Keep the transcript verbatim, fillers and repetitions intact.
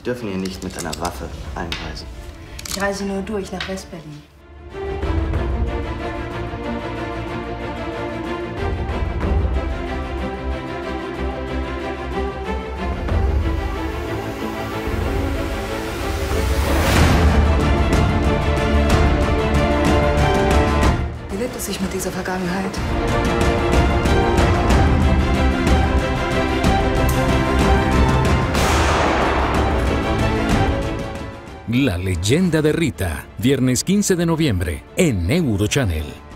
Sie dürfen hier nicht mit einer Waffe einreisen. Ich reise nur durch nach West-Berlin. Wie lebt es sich mit dieser Vergangenheit? La leyenda de Rita, viernes quince de noviembre en Eurochannel.